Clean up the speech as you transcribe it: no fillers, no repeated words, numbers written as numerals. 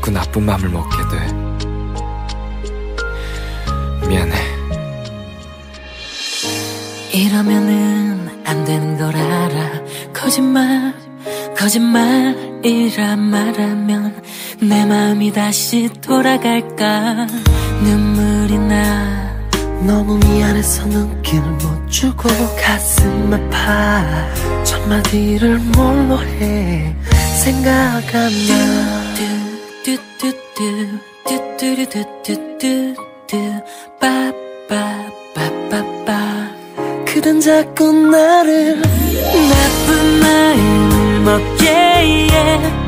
자꾸 나쁜 맘을 먹게 돼. 미안해. 이러면은 안 되는 걸 알아. 거짓말이라 말하면 내 마음이 다시 돌아갈까. 눈물이 나. 너무 미안해서 눈길을 못 주고 가슴 아파. 첫마디를 뭘로 해 생각하면 빠빠빠빠빠빠. 그댄 자꾸 나를 나쁜 마음을 먹게 해.